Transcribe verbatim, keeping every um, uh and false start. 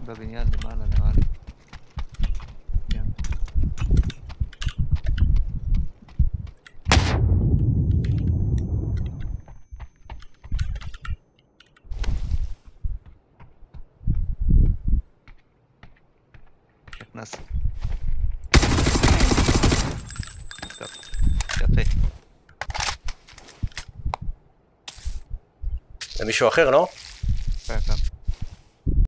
בבניין למעלה נראה לי. כן. נכנס. טוב, יפה. זה מישהו אחר, לא?